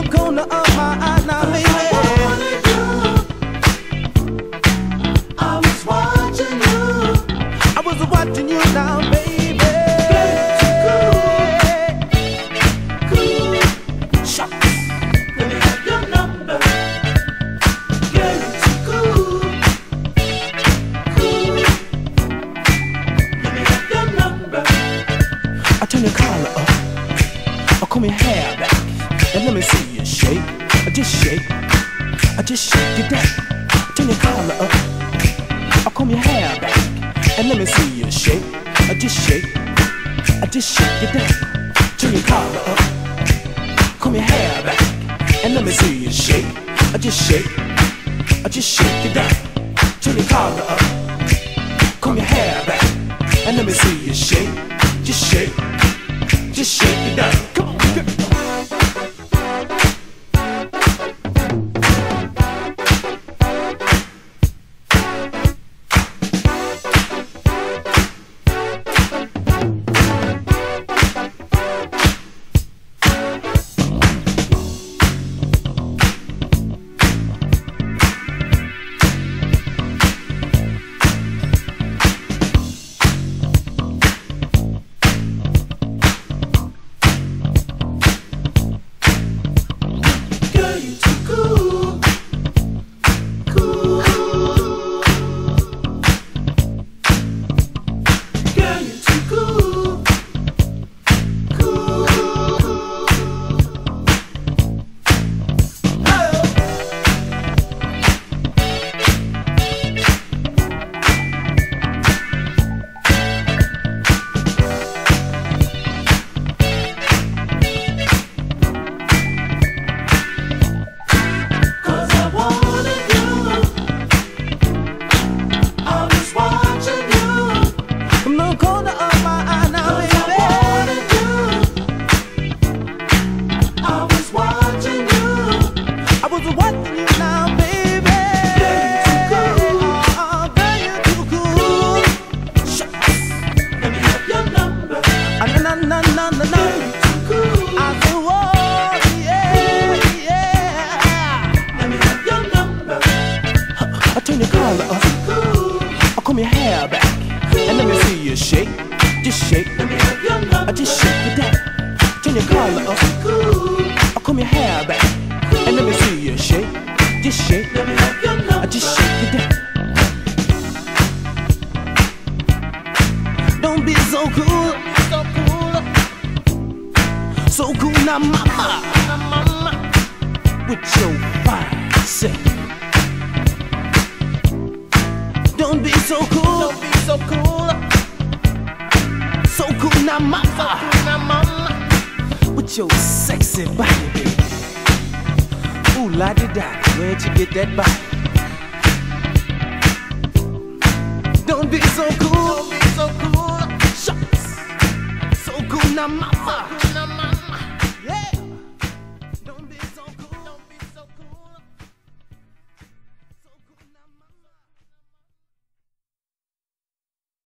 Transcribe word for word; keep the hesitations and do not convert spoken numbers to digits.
corner of my eye now, baby. I was watching you. I was watching you now, baby. Get too cool, cool. Shucks. Let me have your number. Get too cool, cool. Let me have your number. I turn your collar up. I comb your hair back. And let me see you shake. I just shake. I just shake it down. Turn your collar up. I comb your hair back. And let me see you shake. I just shake. I just shake it down. Turn your collar up. Comb your hair back. And let me see you shake. I just shake. I just shake it down. Turn your collar up. Comb your hair back. And let me see you shake. Just shake. Just shake it down. Come on. Don't be so cool, don't be so cool. Shucks, so cool now, mama.